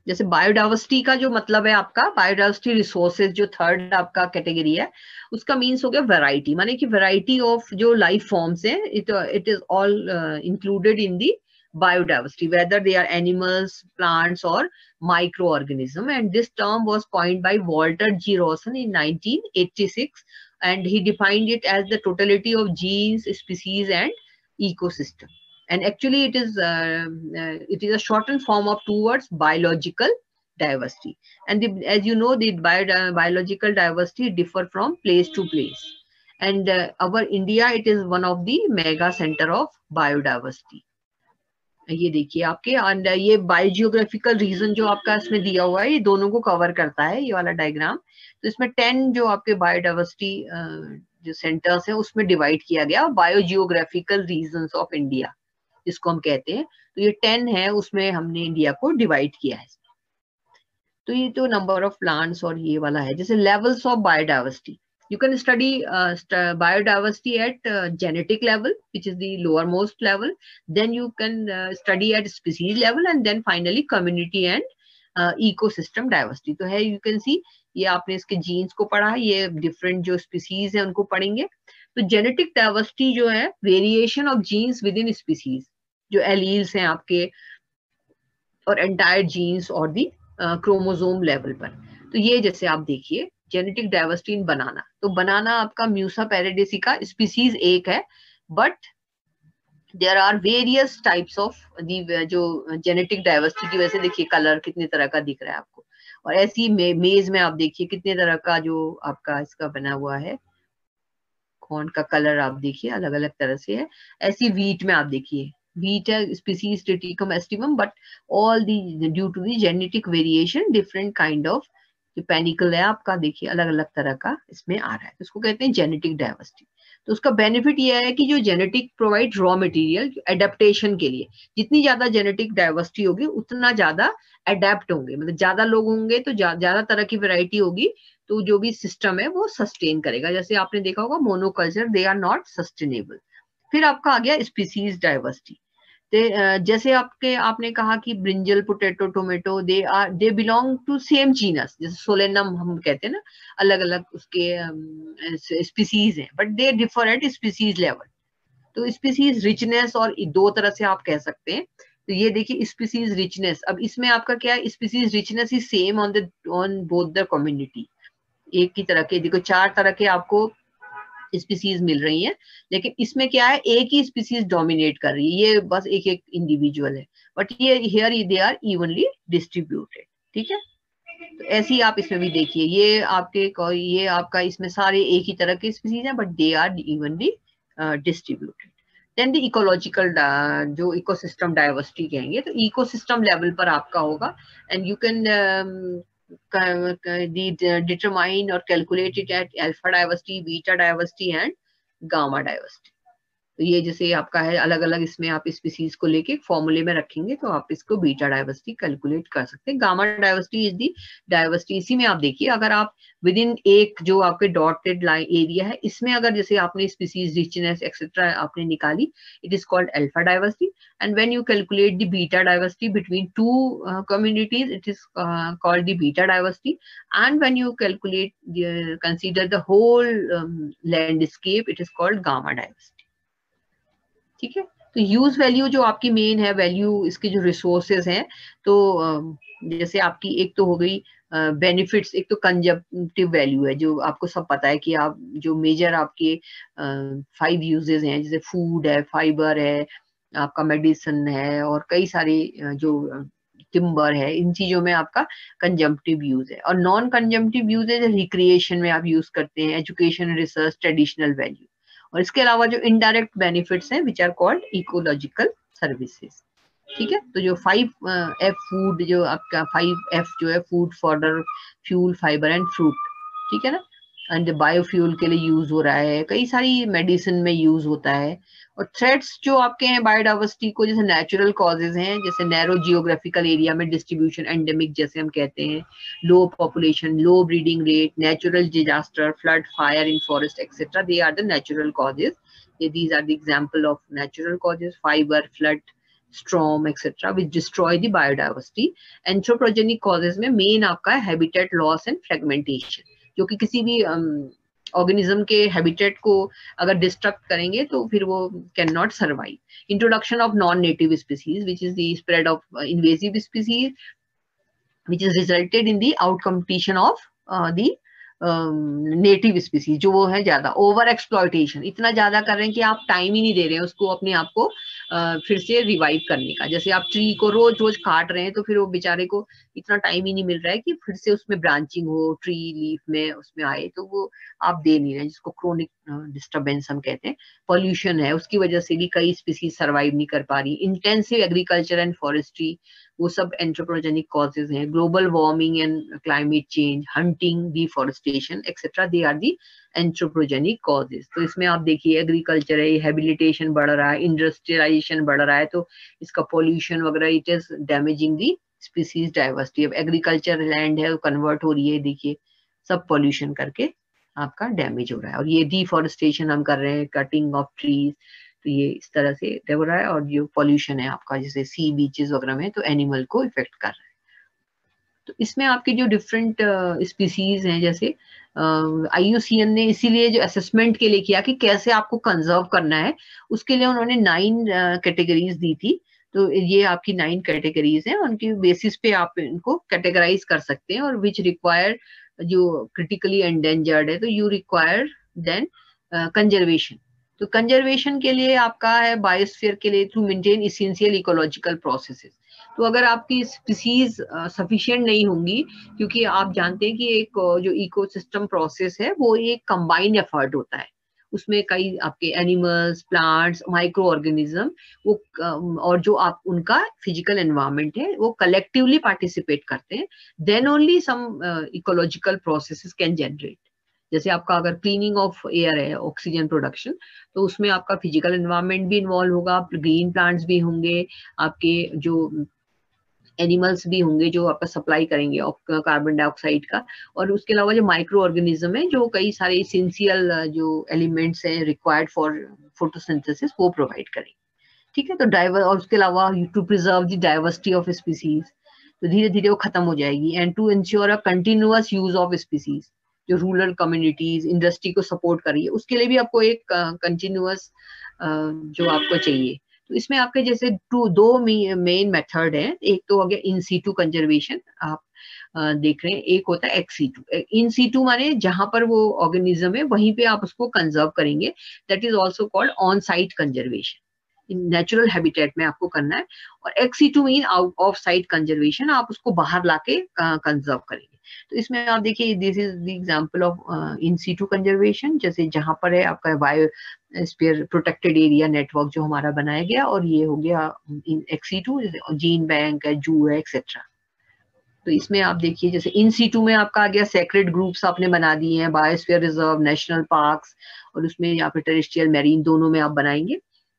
जैसे बायोडाइवर्सिटी का जो मतलब है आपका, बायोडाइवर्सिटी रिसोर्सेज जो थर्ड आपका कैटेगरी है, उसका मीन्स हो गया वैरायटी, माने कि वैरायटी ऑफ जो लाइफ फॉर्म्स है, it is all included in the biodiversity, whether they are animals, plants, or microorganism. And this term was coined by Walter G. Rawson in 1986, and he defined it as the totality of genes, species, and ecosystem. And actually, it is a shortened form of two words: biological diversity. And as you know, the biological diversity differ from place to place. And our India, it is one of the mega center of biodiversity. ये देखिए आपके, and ये biogeographical reason जो आपका इसमें दिया हुआ है, ये दोनों को कवर करता है ये वाला डायग्राम। तो इसमें 10 जो आपके बायोडाइवर्सिटी जो सेंटर्स है उसमें डिवाइड किया गया, बायोजियोग्राफिकल रीजन्स ऑफ इंडिया जिसको हम कहते हैं। तो ये 10 है, उसमें हमने इंडिया को डिवाइड किया है। तो ये तो नंबर ऑफ प्लांट्स और ये वाला है। जैसे levels of biodiversity, you can study biodiversity at genetic level, which is the lowermost level. Then you can study at species level, and then finally community and ecosystem diversity. तो है, you can see ये आपने इसके jeans को पढ़ा है, ये different जो स्पीसीज है उनको पढ़ेंगे। तो जेनेटिक डाइवर्सिटी जो है variation of genes within species, जो एलील्स हैं आपके और एंटायर जीन्स और दी क्रोमोसोम लेवल पर। तो ये जैसे आप देखिए जेनेटिक डाइवर्सिटी इन बनाना, तो बनाना आपका म्यूसा पैराडिसिका स्पीसीज एक है, but there are various types of the जो जेनेटिक डाइवर्सिटी की वजह से देखिए कलर कितने तरह का दिख रहा है आपको। और ऐसी मेज में आप देखिए कितने तरह का जो आपका इसका बना हुआ है, कॉर्न का कलर आप देखिए अलग अलग तरह से है। ऐसी व्हीट में आप देखिए, wheat species Triticum aestivum, but all the due to the genetic variation different kind of जो पेनिकल है आपका देखिए अलग अलग तरह का इसमें आ रहा है, तो उसको कहते हैं जेनेटिक डाइवर्सिटी। तो उसका बेनिफिट ये है कि जो genetic provide raw material adaptation के लिए, जितनी ज्यादा जेनेटिक डाइवर्सिटी होगी उतना ज्यादा अडेप्ट होंगे, मतलब ज्यादा लोग होंगे तो ज्यादा तरह की वैरायटी होगी, तो जो भी सिस्टम है वो सस्टेन करेगा। जैसे आपने देखा होगा monoculture, they are not sustainable. फिर आपका आ गया स्पीसीज डाइवर्सिटी। जैसे आपने कहा कि brinjal, potato, tomato, they belong to same genus, जैसे सोलेनम हम कहते हैं ना, अलग अलग उसके स्पीसीज हैं, but they differ at species level. तो स्पीसीज रिचनेस और दो तरह से आप कह सकते हैं। तो ये देखिए स्पीसीज रिचनेस, अब इसमें आपका क्या है, species richness is same on both the community. एक ही तरह के देखो 4 तरह के आपको स्पीसीज मिल रही हैं, लेकिन इसमें क्या है, एक ही स्पीसीज डोमिनेट कर रही है, ये बस एक एक इंडिविजुअल है, बट ये here they are evenly distributed. ठीक है, तो ऐसे ही आप इसमें भी देखिए, ये आपका इसमें सारे एक ही तरह के स्पीसीज हैं, but they are evenly distributed. Then the ecological जो इकोसिस्टम डाइवर्सिटी कहेंगे, तो इकोसिस्टम लेवल पर आपका होगा, and you can determine or calculate it at alpha diversity, beta diversity and gamma diversity. तो ये जैसे आपका है अलग अलग, इसमें आप स्पीसीज को लेके फॉर्मूले में रखेंगे तो आप इसको बीटा डाइवर्सिटी कैलकुलेट कर सकते हैं। Gamma diversity is the diversity. इसी में आप देखिए अगर आप विद इन एक जो आपके डॉटेड लाइन एरिया है, इसमें अगर जैसे आपने स्पीसीज रिचनेस एक्सेट्रा आपने निकाली, it is called alpha diversity. And when you calculate the beta diversity between two communities, it is called the beta diversity. And when you calculate consider the whole landscape, it is called gamma diversity. ठीक है, तो use value जो आपकी main है value, इसके जो resources हैं, तो जैसे आपकी एक तो हो गई बेनिफिट्स, एक तो कंजम्पटिव वैल्यू है जो आपको सब पता है कि आप जो मेजर आपके 5 यूजेस हैं, जैसे फूड है, फाइबर है, आपका मेडिसिन है और कई सारे जो टिम्बर है, इन चीजों में आपका कंजम्पटिव यूज है। और नॉन कंजम्पटिव यूज है रिक्रिएशन में आप यूज करते हैं, एजुकेशन, रिसर्च, ट्रेडिशनल वैल्यू। और इसके अलावा जो इनडायरेक्ट बेनिफिट्स हैं which are called ecological services. ठीक है, तो जो 5F फूड, जो आपका 5F जो है food, fodder, fuel, fibre and fruit, ठीक है ना, एंड बायोफ्यूल के लिए यूज हो रहा है, कई सारी मेडिसिन में यूज होता है। और थ्रेट्स जो आपके हैं बायोडाइवर्सिटी को, जैसे नेचुरल कॉजेज हैं, जैसे नैरो जियोग्राफिकल एरिया में डिस्ट्रीब्यूशन, एंडेमिक जैसे हम कहते हैं, low population, low breeding rate, natural disaster, flood, fire in forest etcetera, they are the natural causes. These are the example of natural causes: fiber, flood, storm etc. which destroy the biodiversity. Anthropogenic causes में main आपका है habitat loss and fragmentation, जो कि किसी भी organism के habitat को अगर डिस्ट्रक्ट करेंगे तो फिर वो can not survive. Introduction of non native species which is the spread of invasive species which is resulted in the out competition of the native species, जो वो है ज्यादा ओवर एक्सप्लॉयटेशन, इतना ज्यादा कर रहे हैं कि आप टाइम ही नहीं दे रहे हैं उसको अपने आप को फिर से रिवाइव करने का. जैसे आप ट्री को रोज रोज काट रहे हैं तो फिर वो बेचारे को इतना टाइम ही नहीं मिल रहा है कि फिर से उसमें ब्रांचिंग हो, ट्री लीफ में उसमें आए, तो वो आप दे नहीं रहे, जिसको क्रोनिक डिस्टर्बेंस हम कहते हैं. पॉल्यूशन है, उसकी वजह से भी कई स्पीसीज सर्वाइव नहीं कर पा रही. इंटेंसिव एग्रीकल्चर एंड फॉरेस्ट्री, वो सब एंथ्रोपोजेनिक कॉजेज हैं. Global warming and climate change, hunting, deforestation etcetera, they are the anthropogenic causes. तो इसमें आप देखिए एग्रीकल्चर है, हैबिलिटेशन बढ़ रहा है, इंडस्ट्रियलाइजेशन बढ़ रहा है, तो इसका पॉल्यूशन वगैरह, it is damaging the species diversity. अब एग्रीकल्चर लैंड है वो कन्वर्ट हो रही है, देखिए सब पॉल्यूशन करके आपका डैमेज हो रहा है. और ये डिफॉरेस्टेशन हम कर रहे हैं, कटिंग ऑफ ट्रीज, तो ये इस तरह से हो रहा है. और जो पॉल्यूशन है आपका जैसे सी बीचेस वगैरह में, तो एनिमल को इफेक्ट कर रहा है. तो इसमें आपके जो डिफरेंट स्पीसीज हैं, जैसे IUCN ने इसीलिए जो असेसमेंट के लिए किया कि कैसे आपको कंजर्व करना है, उसके लिए उन्होंने 9 कैटेगरीज दी थी. तो ये आपकी 9 कैटेगरीज हैं, उनकी बेसिस पे आप इनको कैटेगराइज कर सकते हैं. और विच रिक्वायर, जो क्रिटिकली एंडेंजर्ड है, तो यू रिक्वायर देन कंजर्वेशन. तो कंजर्वेशन के लिए आपका है बायोस्फीयर के लिए to maintain essential ecological processes. तो अगर आपकी स्पीसीज सफिशिएंट नहीं होंगी, क्योंकि आप जानते हैं कि एक जो इकोसिस्टम प्रोसेस है वो एक कंबाइंड एफर्ट होता है, उसमें कई आपके एनिमल्स, प्लांट्स, माइक्रो ऑर्गेनिज्म, वो और जो आप उनका फिजिकल एनवायरनमेंट है वो कलेक्टिवली पार्टिसिपेट करते हैं. Then only some ecological processes can generate. जैसे आपका अगर क्लीनिंग ऑफ एयर है, ऑक्सीजन प्रोडक्शन, तो उसमें आपका फिजिकल एनवायरनमेंट भी इन्वॉल्व होगा, ग्रीन प्लांट्स भी होंगे, आपके जो एनिमल्स भी होंगे जो आपका सप्लाई करेंगे कार्बन डाइऑक्साइड का. और उसके अलावा जो माइक्रो ऑर्गेनिज्म है, जो कई सारे इसेंशियल जो एलिमेंट्स हैं रिक्वायर्ड फॉर फोटोसिंथेसिस, वो प्रोवाइड करेंगे. ठीक है. तो और उसके अलावा to preserve the diversity of species, तो धीरे धीरे वो खत्म हो जाएगी. And to ensure a continuous use of species, जो रूरल कम्युनिटीज, इंडस्ट्री को सपोर्ट करिए, उसके लिए भी आपको एक कंटिन्यूअस जो आपको चाहिए. तो इसमें आपके जैसे दो मेन मेथड है. एक तो हो गया इन सीटू कंजर्वेशन, आप देख रहे हैं. एक होता है एक्स सीटू. इन सीटू माने जहां पर वो ऑर्गेनिज्म है वहीं पे आप उसको कंजर्व करेंगे. That is also called on site conservation. Natural habitat में आपको करना है. और ex situ mean out of site conservation, आप उसको बाहर लाके कंजर्व करेंगे. तो इसमें आप देखिए this is the example of in situ conservation, जैसे जहां पर है आपका बायोस्फीयर प्रोटेक्टेड एरिया नेटवर्क जो हमारा बनाया गया. और ये हो गया in ex situ, gene bank है, जू है, एक्सेट्रा. तो इसमें आप देखिए जैसे इन सीटू में आपका आ गया सेक्रेड ग्रुप्स आपने बना दिए हैं, बायोस्फीयर रिजर्व, नेशनल पार्क्स, और उसमें यहाँ पे टेरेस्ट्रियल मैरीन दोनों में आप बनाएंगे.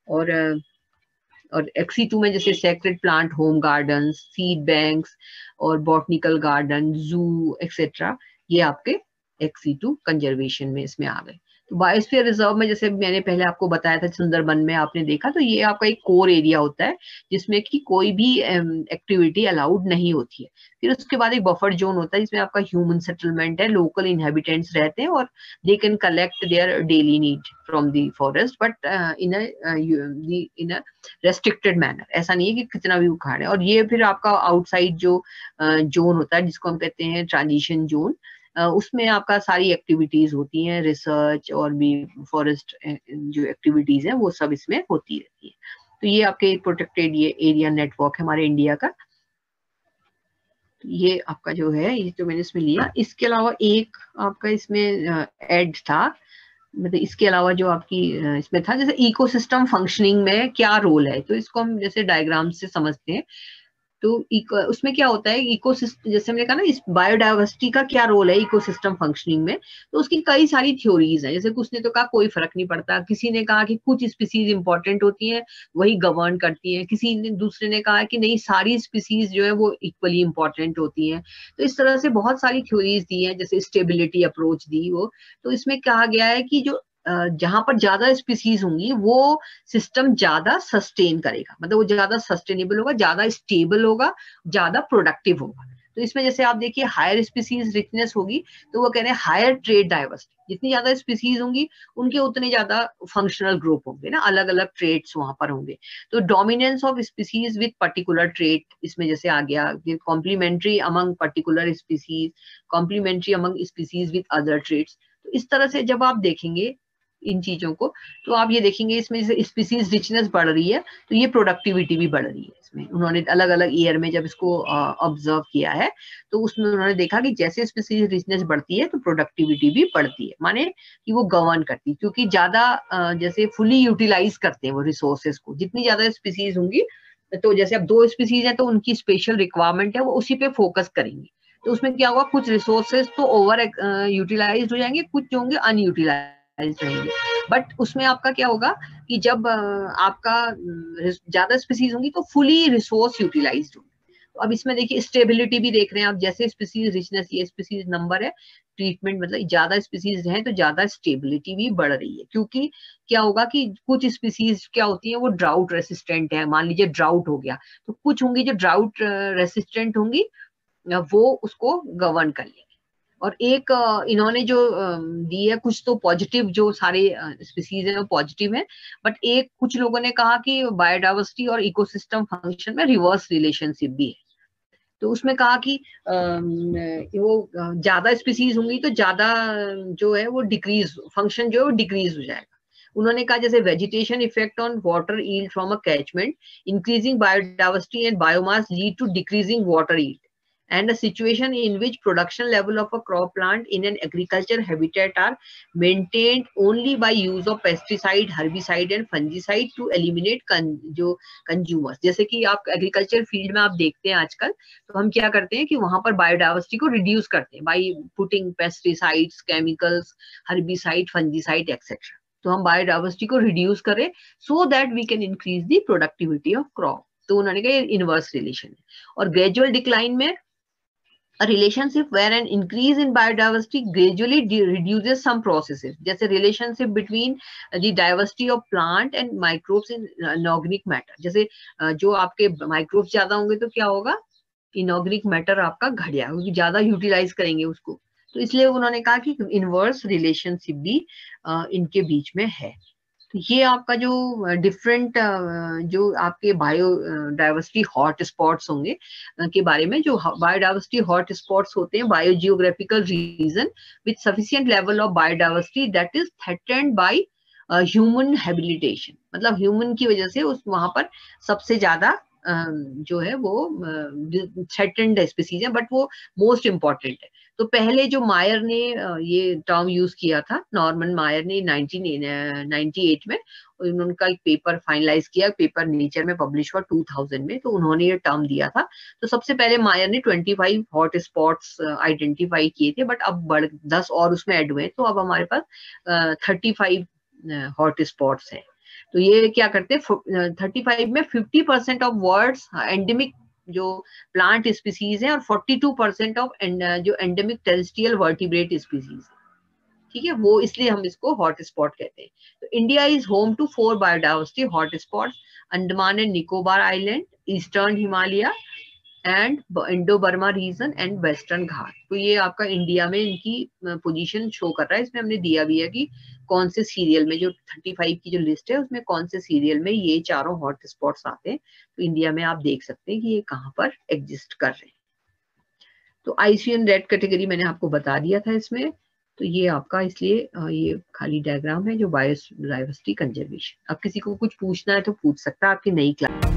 और एक्सी2 में जैसे sacred plant home garden, seed banks और बॉटनिकल गार्डन, जू एक्सेट्रा, ये आपके एक्सी2 कंजर्वेशन में इसमें आ गए. तो बायोस्फीयर रिजर्व में जैसे मैंने पहले आपको बताया था, सुंदरबन में आपने देखा, तो ये आपका एक कोर एरिया होता है जिसमें कि कोई भी एक्टिविटी अलाउड नहीं होती है. फिर उसके बाद एक बफर जोन होता है जिसमें आपका ह्यूमन सेटलमेंट है, लोकल इनहेबिटेंट्स रहते हैं और they can collect their daily need from the forest, but in a restricted manner. ऐसा नहीं है कि कितना भी उखाड़े. और ये फिर आपका आउटसाइड जो जोन होता है जिसको हम कहते हैं ट्रांजिशन जोन, उसमें आपका सारी एक्टिविटीज होती हैं, रिसर्च और भी फॉरेस्ट जो एक्टिविटीज हैं वो सब इसमें होती रहती है. तो ये आपके प्रोटेक्टेड ये एरिया नेटवर्क है हमारे इंडिया का. ये आपका जो है ये तो मैंने इसमें लिया. इसके अलावा एक आपका इसमें ऐड था, मतलब इसके अलावा जो आपकी इसमें था जैसे इकोसिस्टम फंक्शनिंग में क्या रोल है, तो इसको हम जैसे डायग्राम से समझते हैं. तो उसमें क्या होता है इकोसिस्टम, जैसे हमने कहा ना इस बायोडाइवर्सिटी का क्या रोल है इकोसिस्टम फंक्शनिंग में, तो उसकी कई सारी थ्योरीज हैं. जैसे कुछ ने तो कहा कोई फर्क नहीं पड़ता, किसी ने कहा कि कुछ स्पीसीज इंपॉर्टेंट होती हैं वही गवर्न करती हैं, किसी ने दूसरे ने कहा कि नहीं सारी स्पीसीज जो है वो इक्वली इंपॉर्टेंट होती हैं. तो इस तरह से बहुत सारी थ्योरीज दी हैं, जैसे स्टेबिलिटी अप्रोच दी वो. तो इसमें कहा गया है कि जो जहां पर ज्यादा स्पीसीज होंगी वो सिस्टम ज्यादा सस्टेन करेगा, मतलब वो ज्यादा सस्टेनेबल होगा, ज्यादा स्टेबल होगा, ज्यादा प्रोडक्टिव होगा। तो इसमें जैसे आप देखिए हायर स्पीसीज रिचनेस होगी, तो वो कह रहे हैं हायर ट्रेड डाइवर्सिटी, जितनी ज्यादा स्पीसीज होंगी उनके उतने ज्यादा फंक्शनल ग्रुप होंगे ना, अलग अलग ट्रेड्स वहां पर होंगे। तो dominance of species with particular trade इसमें जैसे आ गया, complementary among particular species, complementary among species with other trades. तो इस तरह से जब आप देखेंगे इन चीजों को, तो आप ये देखेंगे इसमें जैसे स्पीसीज रिचनेस बढ़ रही है तो ये प्रोडक्टिविटी भी बढ़ रही है। इसमें उन्होंने अलग अलग ईयर में जब इसको ऑब्जर्व किया है, तो उसमें उन्होंने देखा कि जैसे स्पीसीज रिचनेस बढ़ती है तो प्रोडक्टिविटी भी बढ़ती है, माने कि वो गवर्न करती है, क्योंकि ज्यादा जैसे फुली यूटिलाइज करते हैं वो रिसोर्सेज को। जितनी ज्यादा स्पीसीज होंगी, तो जैसे अब 2 स्पीसीज है तो उनकी स्पेशल रिक्वायरमेंट है, वो उसी पे फोकस करेंगे। तो उसमें क्या होगा, कुछ रिसोर्सेज तो ओवर यूटिलाइज हो जाएंगे, कुछ जो होंगे अनयूटिलाइज रहेंगे। बट उसमें आपका क्या होगा कि जब आपका ज्यादा स्पीसीज होंगी तो फुली रिसोर्स यूटिलाइज होंगे। तो अब इसमें देखिए स्टेबिलिटी भी देख रहे हैं आप, जैसे स्पीसीज रिचनेस, ये स्पीसीज नंबर है, ट्रीटमेंट मतलब ज्यादा स्पीसीज हैं तो ज्यादा स्टेबिलिटी भी बढ़ रही है। क्योंकि क्या होगा कि कुछ स्पीसीज क्या होती है वो ड्राउट रेसिस्टेंट है, मान लीजिए ड्राउट हो गया, तो कुछ होंगी जो ड्राउट रेसिस्टेंट होंगी, वो उसको गवर्न कर लेंगे। और एक इन्होंने जो दी है कुछ तो पॉजिटिव, जो सारे स्पीसीज है वो पॉजिटिव है, बट एक कुछ लोगों ने कहा कि बायोडाइवर्सिटी और इकोसिस्टम फंक्शन में रिवर्स रिलेशनशिप भी है। तो उसमें कहा कि वो ज्यादा स्पीसीज होंगी तो ज्यादा जो है वो डिक्रीज, फंक्शन जो है वो डिक्रीज हो जाएगा। उन्होंने कहा जैसे vegetation effect on water yield from a catchment, increasing biodiversity and biomass lead to decreasing water yield, and a situation in which production level of a crop plant in an agriculture habitat are maintained only by use of pesticide, herbicide and fungicide to eliminate जो consumers। जैसे कि आप agriculture field में आप देखते हैं आजकल, तो हम क्या करते हैं कि वहां पर बायोडाइवर्सिटी को रिड्यूस करते हैं by putting pesticides, chemicals, herbicide, fungicide etcetera. तो हम बायोडाइवर्सिटी को रिड्यूस करें so that we can increase the productivity of crop. तो उन्होंने कहा इनवर्स रिलेशन है। और ग्रेजुअल डिक्लाइन में a relationship where an increase in biodiversity gradually reduces some processes, जैसे relationship between the diversity of plant and microbes in inorganic matter। जैसे जो आपके microbes ज्यादा होंगे तो क्या होगा, इनऑर्गेनिक मैटर आपका घट जाएगा, क्योंकि ज्यादा यूटिलाइज करेंगे उसको। तो इसलिए उन्होंने कहा कि इनवर्स रिलेशनशिप भी इनके बीच में है। तो ये आपका जो डिफरेंट जो आपके बायो डाइवर्सिटी हॉट स्पॉट्स होंगे के बारे में, जो बायोडाइवर्सिटी हॉट स्पॉट्स होते हैं, bio geographical region with sufficient level of biodiversity that is threatened by human habilitation, मतलब ह्यूमन की वजह से उस वहां पर सबसे ज्यादा जो है वो थ्रेटेंड स्पीसीज है, बट वो मोस्ट इम्पॉर्टेंट है। तो पहले जो मायर ने ये टर्म यूज किया था, नॉर्मन मायर ने 1998 में, उनका एक पेपर फाइनलाइज किया, पेपर नेचर में पब्लिश हुआ 2000 में, तो उन्होंने ये टर्म दिया था। तो सबसे पहले मायर ने 25 हॉट स्पॉट्स आइडेंटिफाई किए थे, बट अब 10 और उसमें ऐड हुए, तो अब हमारे पास 35 हॉट स्पॉट्स हैं। तो ये क्या करते हैं, 35 में 50% ऑफ वर्ड्स एंडेमिक जो प्लांट स्पीसीज है, और 42% ऑफ जो एंडेमिक टेरेस्ट्रियल वर्टिब्रेट स्पीसीज, ठीक है, वो इसलिए हम इसको हॉट स्पॉट कहते हैं। तो India is home to 4 biodiversity hot spots, Andaman and Nicobar island, eastern Himalaya and Indo Burma region and western Ghat. तो ये आपका इंडिया में इनकी पोजीशन शो कर रहा है। इसमें हमने दिया भी है कि कौन से सीरियल में, जो 35 की जो लिस्ट है उसमें कौन से सीरियल में ये चारों हॉट स्पॉट्स आते हैं। तो इंडिया में आप देख सकते हैं कि ये कहाँ पर एग्जिस्ट कर रहे हैं। तो IUCN रेड कैटेगरी मैंने आपको बता दिया था इसमें। तो ये आपका इसलिए ये खाली डायग्राम है जो बायोडाइवर्सिटी कंजर्वेशन। अब किसी को कुछ पूछना है तो पूछ सकता है आपकी नई क्लास।